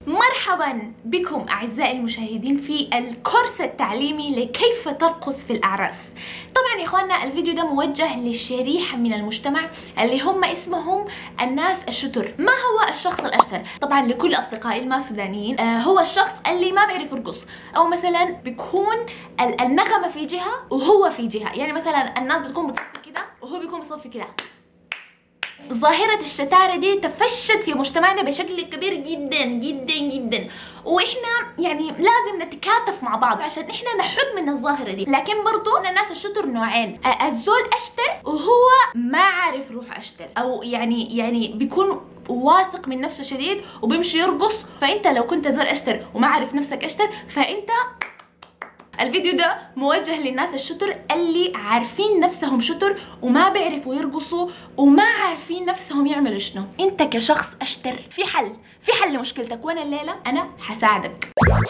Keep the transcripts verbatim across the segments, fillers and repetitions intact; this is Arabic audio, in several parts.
مرحبا بكم أعزائي المشاهدين في الكورس التعليمي لكيف ترقص في الأعراس. طبعا يا إخواننا الفيديو ده موجه للشريحة من المجتمع اللي هم اسمهم الناس الشتر. ما هو الشخص الأشتر؟ طبعا لكل أصدقائي الماسودانيين آه هو الشخص اللي ما بيعرف يرقص، أو مثلا بيكون النغمة في جهة وهو في جهة، يعني مثلا الناس بتكون بتصفي كده وهو بيكون بيصفي كده. ظاهرة الشتارة دي تفشت في مجتمعنا بشكل كبير جدا جدا جدا، واحنا يعني لازم نتكاتف مع بعض عشان احنا نحد من الظاهرة دي. لكن برضو الناس الشتر نوعين، الزول اشتر وهو ما عارف روح اشتر، او يعني يعني بيكون واثق من نفسه شديد وبيمشي يرقص. فانت لو كنت زول اشتر وما عارف نفسك اشتر، فانت الفيديو ده موجه للناس الشتر اللي عارفين نفسهم شتر وما بيعرفوا يرقصوا وما عارفين نفسهم يعملوا شنو. انت كشخص اشتر في حل، في حل لمشكلتك، وانا الليله انا حساعدك.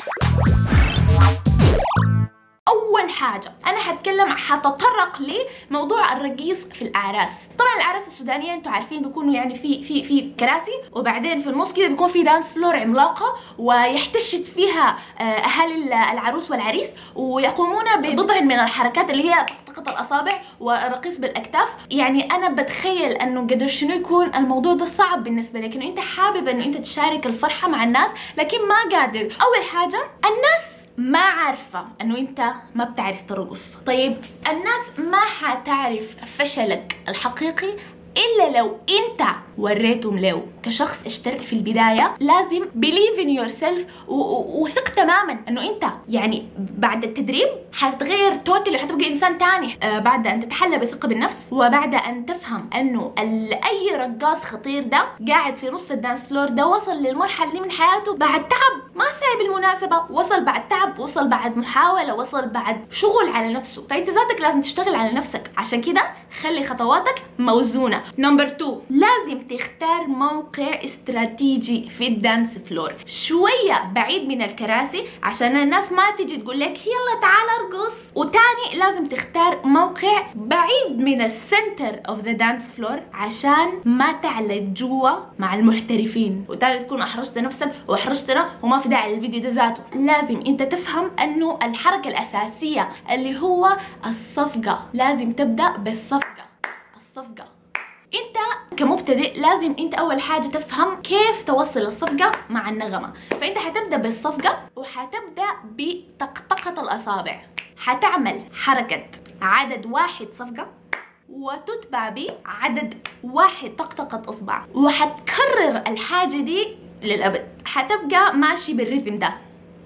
اول حاجه انا هتكلم حتطرق لموضوع الرقيص في الاعراس. طبعا الاعراس السودانيه انتم عارفين بيكونوا يعني في في في كراسي، وبعدين في النص كده بيكون في دانس فلور عملاقه ويحتشد فيها اهالي العروس والعريس، ويقومون ببضع من الحركات اللي هي طقطقه الاصابع والرقيص بالاكتاف. يعني انا بتخيل انه قدر شنو يكون الموضوع ده صعب بالنسبه لك، انه انت حابب انه انت تشارك الفرحه مع الناس لكن ما قادر. اول حاجه الناس ما عارفة انه انت ما بتعرف ترقص. طيب الناس ما حتعرف فشلك الحقيقي الا لو انت وريتهم له. كشخص اشترك في البداية لازم believe in yourself وثق تماما انه انت يعني بعد التدريب حتتغير توتالي وحتبقى انسان تاني. آه بعد ان تتحلى بثقة بالنفس، وبعد ان تفهم انه اي رقاص خطير ده قاعد في نص الدانس فلور ده وصل للمرحلة دي من حياته بعد تعب، ما ساي بالمناسبة، وصل بعد تعب، وصل بعد محاولة، وصل بعد شغل على نفسه. فانت ذاتك لازم تشتغل على نفسك. عشان كده خلي خطواتك موزونة. نمبر تو، لازم تختار موقع استراتيجي في الدانس فلور شوية بعيد من الكراسي عشان الناس ما تيجي تقول لك يلا تعال ارقص. وتاني لازم تختار موقع بعيد من السنتر اوف ذا دانس فلور عشان ما تعلق جوا مع المحترفين. وتالي تكون احرجت نفسك واحرجتنا وما في داعي للفيديو ده ذاته. لازم انت تفهم انه الحركة الاساسية اللي هو الصفقة لازم تبدأ بالصفقة. الصفقة انت كمبتدئ لازم انت اول حاجة تفهم كيف توصل الصفقة مع النغمة. فانت حتبدأ بالصفقة وحتبدأ بطقطقة الاصابع. حتعمل حركة عدد واحد صفقة وتتبع بعدد واحد طقطقة اصبع، وحتكرر الحاجة دي للابد. حتبقى ماشي بالريتم ده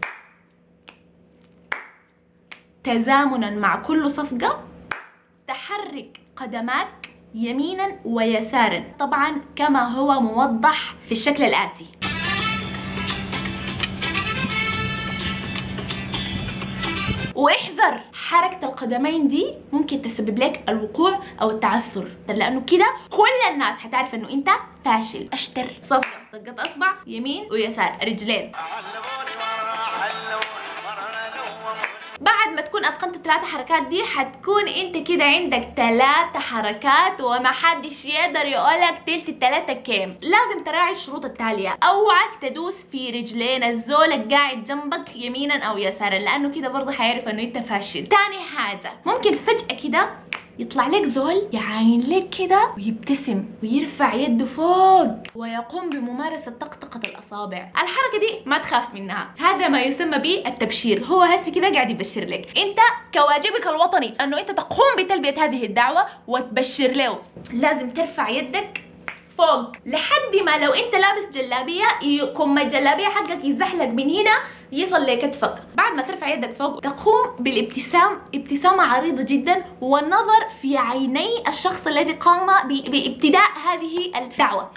تزامنا مع كل صفقة. تحرك قدماك يمينا ويسارا طبعا كما هو موضح في الشكل الآتي. واحذر حركة القدمين دي ممكن تسبب لك الوقوع او التعثر، لانه كده كل الناس حتعرف انه انت فاشل. اشتر صفقة، طقة اصبع يمين ويسار، رجلين. بعد ما تكون اتقنت الثلاثة حركات دي حتكون انت كده عندك ثلاثة حركات وما حدش يقدر يقولك تلت الثلاثة كام. لازم تراعي الشروط التالية. اوعك تدوس في رجلين الزول قاعد جنبك يمينا او يسارا، لانه كده برضه حيعرف انه انت فاشل. تاني حاجة ممكن فجأة كده يطلع لك زول يعاين لك كده ويبتسم ويرفع يده فوق ويقوم بممارسة طقطقة الأصابع. الحركة دي ما تخاف منها، هذا ما يسمى بالتبشير. هو هسي كده قاعد يبشر لك. انت كواجبك الوطني انه انت تقوم بتلبية هذه الدعوة وتبشر له. لازم ترفع يدك فوق لحد ما لو انت لابس جلابيه يكون الجلابيه حقك يزحلق من هنا يصل لكتفك. بعد ما ترفع يدك فوق تقوم بالابتسام، ابتسامه عريضه جدا، والنظر في عيني الشخص الذي قام بابتداء هذه الدعوه.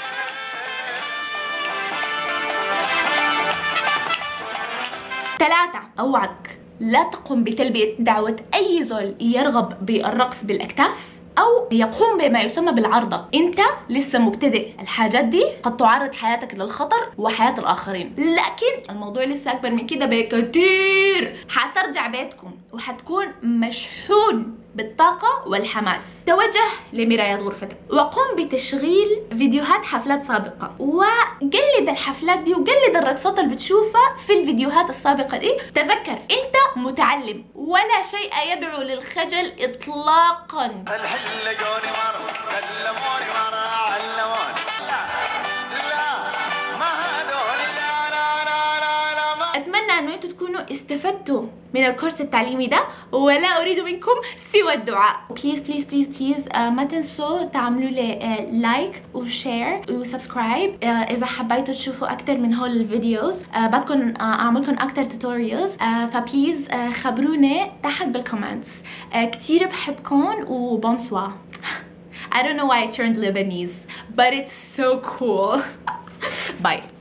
ثلاثة، اوعك لا تقوم بتلبيه دعوه اي زول يرغب بالرقص بالاكتاف أو يقوم بما يسمى بالعرضة. أنت لسه مبتدئ، الحاجات دي قد تعرض حياتك للخطر وحياة الآخرين، لكن الموضوع لسه أكبر من كده بكتير. حترجع بيتكم وحتكون مشحون بالطاقة والحماس. توجه لمراية غرفتك وقم بتشغيل فيديوهات حفلات سابقة، وقلد الحفلات دي وقلد الرقصات اللي بتشوفها في الفيديوهات السابقة دي. تذكر انت متعلم، ولا شيء يدعو للخجل اطلاقا. أتمنى أنه أنتوا تكونوا استفدتوا من الكورس التعليمي ده، ولا أريد منكم سوى الدعاء. بليز بليز بليز بليز آه ما تنسوا تعملوا لي آه لايك وشير وسبسكرايب آه إذا حبيتوا تشوفوا أكتر من هول الفيديوز. آه بدكم آه أعملكم أكتر توتوريالز، آه فبليز آه خبروني تحت بالكومنتس. آه كتير بحبكم وبونسوا. I don't know why I turned Lebanese, but it's so cool. Bye.